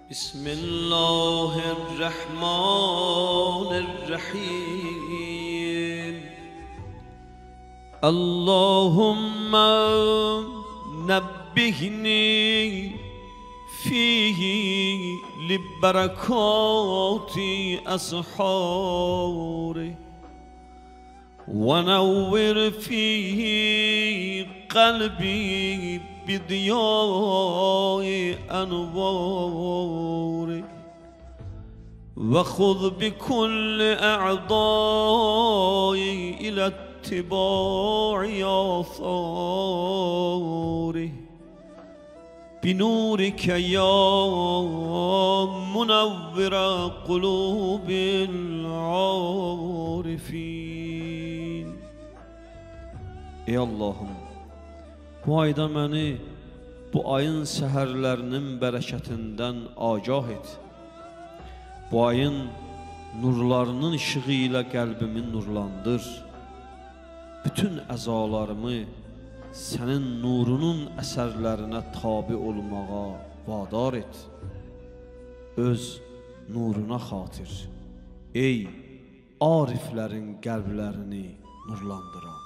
بسم الله الرحمن الرحيم اللهم نبهني فيه لبركات أسحاره ونور فيه قلبي بضياء أنواره وخذ بكل أعضائي إلى اتباع آثاره بنورك يا منور قلوب العارفين. Ey Allah'ım, bu ayda məni bu ayın səhərlərinin bərəkətindən agah et. Bu ayın nurlarının işığı ilə qəlbimi nurlandır. Bütün əzalarımı sənin nurunun əsərlərinə tabi olmağa vadar et. Öz nuruna xatir, ey ariflərin qəlblərini nurlandıran.